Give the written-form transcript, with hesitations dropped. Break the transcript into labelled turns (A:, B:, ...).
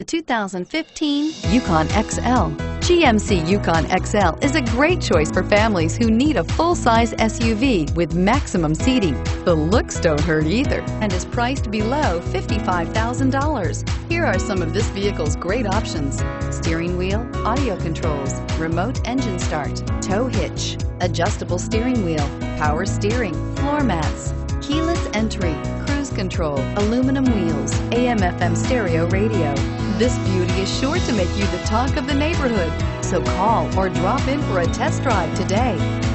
A: The 2015 Yukon XL. GMC Yukon XL is a great choice for families who need a full-size SUV with maximum seating. The looks don't hurt either and is priced below $55,000. Here are some of this vehicle's great options: steering wheel audio controls, remote engine start, tow hitch, adjustable steering wheel, power steering, floor mats, keyless entry, cruise control, aluminum wheels, AM/FM stereo radio. This beauty is sure to make you the talk of the neighborhood. So call or drop in for a test drive today.